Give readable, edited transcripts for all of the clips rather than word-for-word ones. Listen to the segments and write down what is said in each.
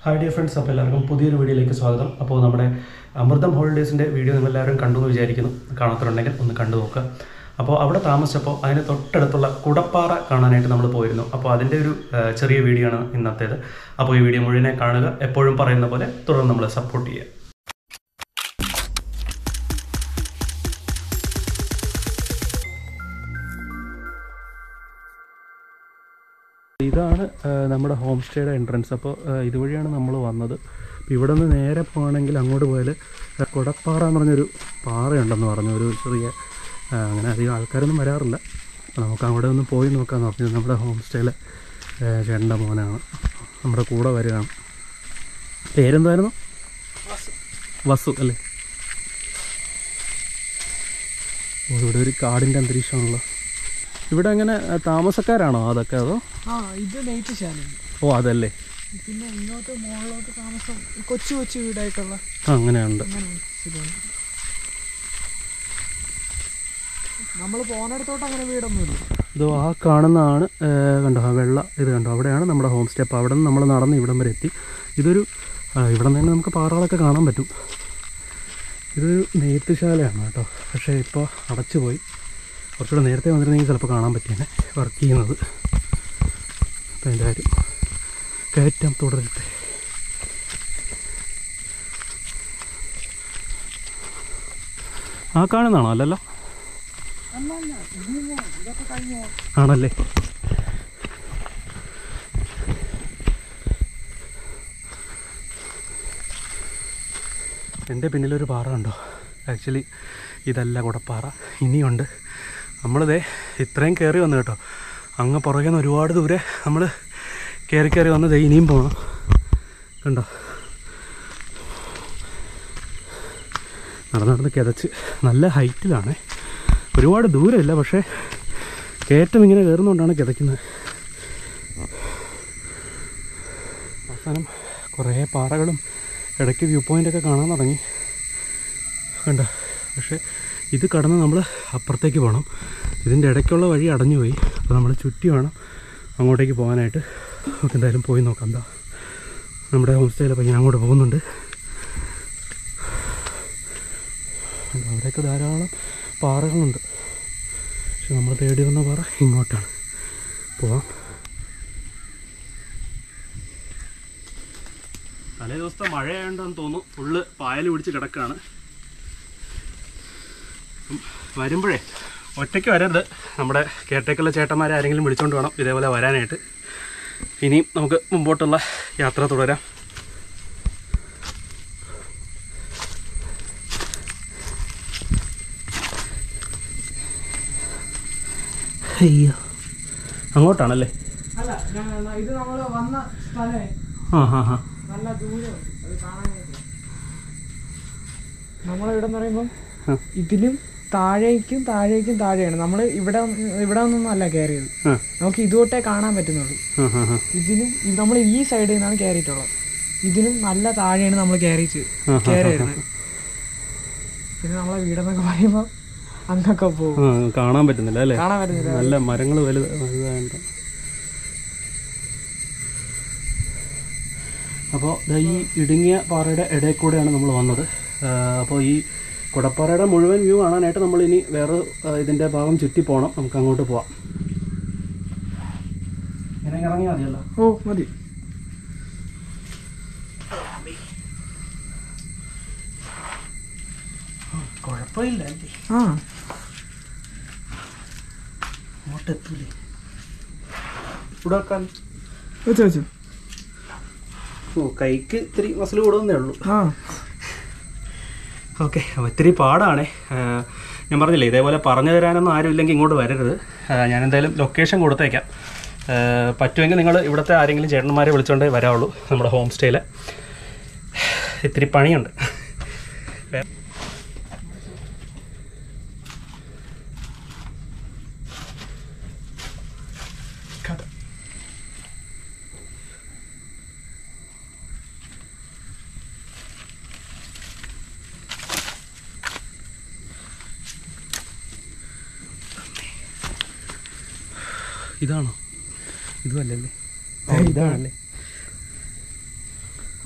Hi dear friends, welcome to the video. അപ്പോൾ നമ്മുടെ അമൃതം ഹോളിഡേയ്സിന്റെ video നിങ്ങൾ എല്ലാവരും കണ്ടു എന്ന് വിചാരിക്കുന്നു. കാണാത്തവരുണ്ടെങ്കിൽ ഒന്ന് കണ്ടു നോക്കുക. അപ്പോൾ അവിടെ താമസിച്ചപ്പോൾ അതിന് തൊട്ടടുത്തുള്ള കുടപ്പാറ കാണാനായിട്ട് നമ്മൾ പോയിരുന്നു. അപ്പോൾ അതിന്റെ ഒരു ചെറിയ വീഡിയോ ആണ് ഇന്നത്തേത്. അപ്പോൾ ഈ വീഡിയോ മുഴുവനായി കാണുക. എപ്പോഴും പറയുന്ന പോലെ തുടർന്ന് നമ്മളെ സപ്പോർട്ട് ചെയ്യുക. ഇതാണ് നമ്മുടെ ഹോം സ്റ്റേയുടെ എൻട്രൻസ്. അപ്പോൾ ഇതുവഴിയാണ് നമ്മൾ വന്നത്. ഇവിടെ നിന്ന് നേരെ പോകണമെങ്കിൽ അങ്ങോട്ട് പോയാൽ കുടപ്പാറ എന്ന് പറഞ്ഞൊരു പാറയുണ്ടെന്ന് പറഞ്ഞു. ഒരു ചെറിയ അങ്ങനെ അധികം ആൾക്കാരൊന്നും വരാറില്ല. നമുക്ക് അവിടെ ഒന്ന് പോയി നോക്കാമെന്ന് പറഞ്ഞു. നമ്മുടെ ഹോം സ്റ്റേയിലെ ചേട്ടൻ്റെ മോനാണ്, നമ്മുടെ കൂടെ വരികയാണ്. പേരെന്തായിരുന്നു? വസു അല്ലേ? ഇവിടെ ഒരു കാടിൻ്റെ അന്തരീക്ഷമാണല്ലോ. ഇവിടെ എങ്ങനെ താമസക്കാരാണോ അതൊക്കെ? അതോ ഇത് നൈറ്റ് ശാലയാണ്. ഓ അതല്ലേ. പിന്നെ ഇങ്ങോട്ട് മുകളിലോട്ട് താമസം കൊച്ചു കൊച്ചു വീടായിട്ടുള്ള അങ്ങനെയുണ്ട്. നമ്മൾ പോകുന്നിടത്തോട്ട് അങ്ങനെ വീടൊന്നുമില്ല. ഇതോ ആ കാണുന്നതാണ്, കണ്ടോ ആ വെള്ള ഇത് കണ്ടോ, അവിടെയാണ് നമ്മുടെ ഹോം സ്റ്റേ. അപ്പോൾ അവിടെ നിന്ന് നമ്മൾ നടന്ന് ഇവിടം വരെ എത്തി. ഇതൊരു ഇവിടെ നിന്ന് നമുക്ക് പാറകളൊക്കെ കാണാൻ പറ്റും. ഇതൊരു നെയ്ത്തുശാലയാണ് കേട്ടോ. പക്ഷേ ഇപ്പോൾ അടച്ചു പോയി. കുറച്ചുകൂടെ നേരത്തെ വന്നിരുന്നെങ്കിൽ ചിലപ്പോൾ കാണാൻ പറ്റിയാണ് വർക്ക് ചെയ്യുന്നത്. അപ്പോൾ അതിൻ്റെ കാര്യം കയറ്റം തുടരട്ടെ. ആ കാണുന്നതാണോ? അല്ലല്ലോ, ആണല്ലേ. എൻ്റെ പിന്നിലൊരു പാറ ഉണ്ടോ? ആക്ച്വലി ഇതല്ല കുടപ്പാറ, ഇനിയുണ്ട്. നമ്മളിതേ ഇത്രയും കയറി വന്നു കേട്ടോ. അങ്ങ് പുറകെ നിന്ന് ഒരുപാട് ദൂരെ നമ്മൾ കയറി വന്ന് ഇനിയും പോകണം. കണ്ടോ, നടന്ന് കിതച്ച് നല്ല ഹൈറ്റിലാണ്. ഒരുപാട് ദൂരമില്ല, പക്ഷേ കയറ്റം ഇങ്ങനെ കയറുന്നതുകൊണ്ടാണ് കിതയ്ക്കുന്നത്. അവസാനം കുറേ പാറകളും ഇടയ്ക്ക് വ്യൂ പോയിൻ്റൊക്കെ കാണാൻ തുടങ്ങി. കണ്ടോ, പക്ഷേ ഇത് കടന്ന് നമ്മൾ അപ്പുറത്തേക്ക് പോകണം. ഇതിൻ്റെ ഇടയ്ക്കുള്ള വഴി അടഞ്ഞുപോയി. അപ്പോൾ നമ്മൾ ചുറ്റി വേണം അങ്ങോട്ടേക്ക് പോകാനായിട്ട്. നമുക്ക് എന്തായാലും പോയി നോക്കാം. എന്താ നമ്മുടെ ഹോം സ്റ്റേയിലപ്പോൾ ഞാൻ അങ്ങോട്ട് പോകുന്നുണ്ട്. അവിടെയൊക്കെ ധാരാളം പാറകളുണ്ട്. പക്ഷെ നമ്മൾ തേടി വന്ന പാറ ഇങ്ങോട്ടാണ്. പോവാം. തലേ ദിവസത്തെ മഴയായതുകൊണ്ടാണെന്ന് തോന്നുന്നു ഫുള്ള് പായൽ പിടിച്ച് കിടക്കുകയാണ്. വരുമ്പോഴേ ഒറ്റയ്ക്ക് വരരുത്. നമ്മുടെ കേട്ടേക്കുള്ള ചേട്ടന്മാരെ ആരെങ്കിലും വിളിച്ചുകൊണ്ട് വേണം ഇതേപോലെ വരാനായിട്ട്. ഇനിയും നമുക്ക് മുമ്പോട്ടുള്ള യാത്ര തുടരാം. അയ്യോ, അങ്ങോട്ടാണല്ലേ? അല്ല, ഇത് നമ്മൾ വന്ന സ്ഥലമേ. നല്ല ദൂരം കാണാനായിട്ട്. നമ്മളിവിടെ എന്ന് പറയുമ്പോൾ ഇതിലും താഴേക്കും താഴെയാണ്. നമ്മൾ ഇവിടെ ഒന്നും അല്ല കയറിയത്. നമുക്ക് ഇതുതൊട്ടേ കാണാൻ പറ്റുന്നുള്ളൂ. ഇതിലും നമ്മൾ ഈ സൈഡിൽ നിന്നാണ് കയറിയിട്ടുള്ളത്. ഇതിലും നല്ല താഴെയാണ് നമ്മൾ കയറി വരുന്നത്. പിന്നെ നമ്മളെ വീടെന്നൊക്കെ പറയുമ്പോൾ അങ്ങൊക്കെ പോകും. കാണാൻ പറ്റുന്നില്ല അല്ലേ? കാണാൻ പറ്റുന്നില്ല. നല്ല മരങ്ങൾ വലുതായിട്ട്. അപ്പോൾ ഈ ഇടുങ്ങിയ പാറയുടെ ഇടയിൽ കൂടെയാണ് നമ്മൾ വന്നത്. അപ്പോൾ ഈ കുടപ്പാറയുടെ മുഴുവൻ വ്യൂ കാണാനായിട്ട് നമ്മൾ ഇനി വേറെ ഇതിൻ്റെ ഭാഗം ചുറ്റി പോകണം. നമുക്ക് അങ്ങോട്ട് പോവാം. ഇങ്ങനെ ഇറങ്ങിയാൽ മതിയല്ലോ? ഓ മതി. കുഴപ്പമില്ല. അങ്ങോട്ടെത്തൂലേ? ഇവിടെ വെക്കാൻ വെച്ചു. ഓ, കൈക്ക് ഇത്തിരി മസിൽ കൂടുന്നേ ഉള്ളൂ. ഓക്കെ, അപ്പോൾ ഇത്തിരി പാടാണേ. ഞാൻ പറഞ്ഞില്ലേ, ഇതേപോലെ പറഞ്ഞു തരാനൊന്നും ആരും ഇല്ലെങ്കിൽ ഇങ്ങോട്ട് വരരുത്. ഞാൻ എന്തായാലും ലൊക്കേഷൻ കൊടുത്തേക്കാം. പറ്റുമെങ്കിൽ നിങ്ങൾ ഇവിടുത്തെ ആരെങ്കിലും ചേട്ടന്മാരെ വിളിച്ചുകൊണ്ടേ വരാവുള്ളൂ. നമ്മുടെ ഹോം സ്റ്റേയിൽ ഇത്തിരി പണിയുണ്ട്. ഇതാണോ? ഇതുമല്ലല്ലേ? ഇതാണല്ലേ?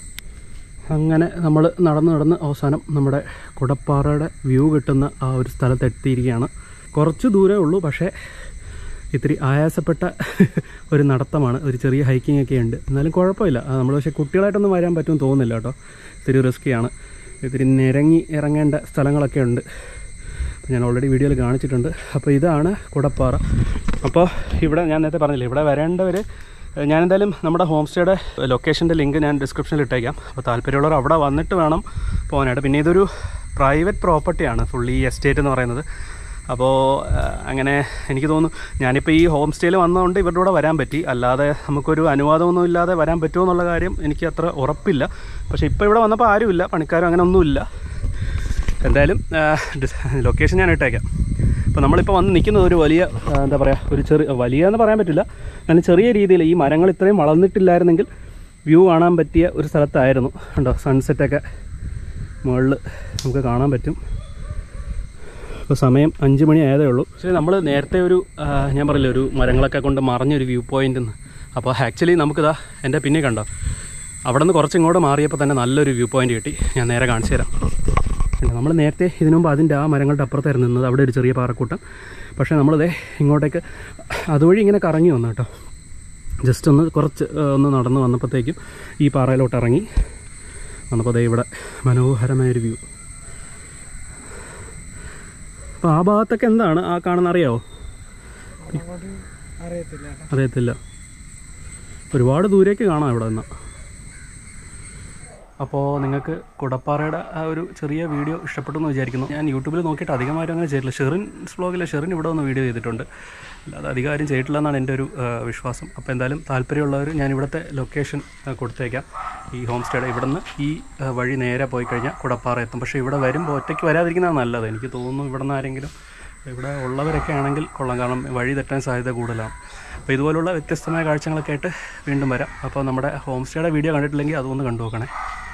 അങ്ങനെ നമ്മൾ നടന്ന് അവസാനം നമ്മുടെ കുടപ്പാറയുടെ വ്യൂ കിട്ടുന്ന ആ ഒരു സ്ഥലത്തെത്തിയിരിക്കുകയാണ്. കുറച്ച് ദൂരമേ ഉള്ളൂ, പക്ഷേ ഇത്തിരി ആയാസപ്പെട്ട ഒരു നടത്തമാണ്. ഒരു ചെറിയ ഹൈക്കിംഗ് ഒക്കെ ഉണ്ട്, എന്നാലും കുഴപ്പമില്ല. നമ്മൾ പക്ഷേ കുട്ടികളായിട്ടൊന്നും വരാൻ പറ്റുമെന്ന് തോന്നുന്നില്ല കേട്ടോ. ഇത്തിരി റിസ്ക്കിയാണ്. ഇത്തിരി നിരങ്ങി ഇറങ്ങേണ്ട സ്ഥലങ്ങളൊക്കെ ഉണ്ട്. ഞാൻ ഓൾറെഡി വീഡിയോയിൽ കാണിച്ചിട്ടുണ്ട്. അപ്പോൾ ഇതാണ് കുടപ്പാറ. അപ്പോൾ ഇവിടെ ഞാൻ നേരത്തെ പറഞ്ഞില്ലേ, ഇവിടെ വരേണ്ടവർ ഞാനെന്തായാലും നമ്മുടെ ഹോം സ്റ്റേയുടെ ലൊക്കേഷൻ്റെ ലിങ്ക് ഞാൻ ഡിസ്ക്രിപ്ഷനിൽ ഇട്ടേക്കാം. അപ്പോൾ താല്പര്യമുള്ളവർ അവിടെ വന്നിട്ട് വേണം പോകാനായിട്ട്. പിന്നെ ഇതൊരു പ്രൈവറ്റ് പ്രോപ്പർട്ടിയാണ് ഫുള്ളി എസ്റ്റേറ്റ് എന്ന് പറയുന്നത്. അപ്പോൾ അങ്ങനെ എനിക്ക് തോന്നുന്നു, ഞാനിപ്പോൾ ഈ ഹോം സ്റ്റേയിൽ വന്നതുകൊണ്ട് ഇവരുടെ കൂടെ വരാൻ പറ്റി. അല്ലാതെ നമുക്കൊരു അനുവാദമൊന്നും ഇല്ലാതെ വരാൻ പറ്റുമോ എന്നുള്ള കാര്യം എനിക്ക് അത്ര ഉറപ്പില്ല. പക്ഷേ ഇപ്പോൾ ഇവിടെ വന്നപ്പോൾ ആരുമില്ല, പണിക്കാരും അങ്ങനെ ഒന്നുമില്ല. എന്തായാലും ലൊക്കേഷൻ ഞാൻ ഇട്ടേക്കാം. അപ്പോൾ നമ്മളിപ്പോൾ വന്ന് നിൽക്കുന്നത് ഒരു വലിയ എന്താ പറയുക, ഒരു വലിയ എന്ന് പറയാൻ പറ്റില്ല, അങ്ങനെ ചെറിയ രീതിയിൽ ഈ മരങ്ങൾ ഇത്രയും വളർന്നിട്ടില്ലായിരുന്നെങ്കിൽ വ്യൂ കാണാൻ പറ്റിയ ഒരു സ്ഥലത്തായിരുന്നു. കണ്ടോ, സൺസെറ്റൊക്കെ മുകളിൽ നമുക്ക് കാണാൻ പറ്റും. ഇപ്പോൾ സമയം 5 മണി ആയതേ ഉള്ളൂ. പക്ഷേ നമ്മൾ നേരത്തെ ഞാൻ പറയില്ല, ഒരു മരങ്ങളൊക്കെ കൊണ്ട് മറഞ്ഞൊരു വ്യൂ പോയിൻ്റ് എന്ന്. അപ്പോൾ ആക്ച്വലി നമുക്കിതാ എൻ്റെ പിന്നെ കണ്ടോ, അവിടെ നിന്ന് കുറച്ച് ഇങ്ങോട്ട് മാറിയപ്പോൾ തന്നെ നല്ലൊരു വ്യൂ പോയിൻ്റ് കിട്ടി. ഞാൻ നേരെ കാണിച്ചു തരാം. നമ്മൾ നേരത്തെ ഇതിനു മുമ്പ് അതിൻ്റെ ആ മരങ്ങളുടെ അപ്പുറത്തായിരുന്നു നിന്നത്, അവിടെ ഒരു ചെറിയ പാറക്കൂട്ടം. പക്ഷേ നമ്മളിതേ ഇങ്ങോട്ടേക്ക് അതുവഴി ഇങ്ങനെ കറങ്ങി വന്നു കേട്ടോ. ജസ്റ്റ് ഒന്ന് നടന്ന് വന്നപ്പോഴത്തേക്കും ഈ പാറയിലോട്ട് ഇറങ്ങി വന്നപ്പോൾ അതേ ഇവിടെ മനോഹരമായൊരു വ്യൂ. അപ്പോൾ ആ ഭാഗത്തൊക്കെ എന്താണ് ആ കാണുന്ന അറിയാവോ? അറിയത്തില്ല. ഒരുപാട് ദൂരേക്ക് കാണാം ഇവിടെ നിന്ന്. അപ്പോൾ നിങ്ങൾക്ക് കുടപ്പാറയുടെ ആ ഒരു ചെറിയ വീഡിയോ ഇഷ്ടപ്പെട്ടു എന്ന് വിചാരിക്കുന്നു. ഞാൻ യൂട്യൂബിൽ നോക്കിയിട്ട് അധികമാരും അങ്ങനെ ചെയ്തിട്ടില്ല. ഷെറിൻ ഇവിടെ ഒന്ന് വീഡിയോ ചെയ്തിട്ടുണ്ട്, അല്ലാതെ അധികാരം ചെയ്തിട്ടില്ല എന്നാണ് എൻ്റെ ഒരു വിശ്വാസം. അപ്പോൾ എന്തായാലും താല്പര്യമുള്ളവർ ഞാൻ ഇവിടുത്തെ ലൊക്കേഷൻ കൊടുത്തേക്കാം. ഈ ഹോം സ്റ്റേയുടെ ഇവിടെ നിന്ന് ഈ വഴി നേരെ പോയി കഴിഞ്ഞാൽ കുടപ്പാറ എത്തും. പക്ഷേ ഇവിടെ വരുമ്പോൾ ഒറ്റയ്ക്ക് വരാതിരിക്കുന്നതാണ് നല്ലത്. എനിക്ക് തോന്നുന്നു ഇവിടെ നിന്ന് ആരെങ്കിലും ഇവിടെ ഉള്ളവരൊക്കെ ആണെങ്കിൽ കൊള്ളാം, കാരണം വഴി തെറ്റാൻ സാധ്യത കൂടുതലാണ്. അപ്പോൾ ഇതുപോലുള്ള വ്യത്യസ്തമായ കാഴ്ചകളൊക്കെ ആയിട്ട് വീണ്ടും വരാം. അപ്പോൾ നമ്മുടെ ഹോം സ്റ്റേയുടെ വീഡിയോ കണ്ടിട്ടില്ലെങ്കിൽ അതൊന്ന് കണ്ടു നോക്കണേ.